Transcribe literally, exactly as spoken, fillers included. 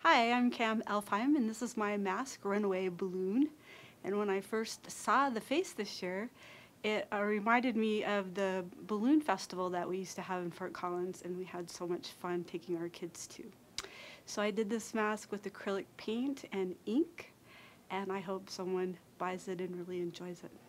Hi, I'm Cam Elvheim, and this is my mask, Runaway Balloon. And when I first saw the face this year, it uh, reminded me of the balloon festival that we used to have in Fort Collins, and we had so much fun taking our kids to. So I did this mask with acrylic paint and ink, and I hope someone buys it and really enjoys it.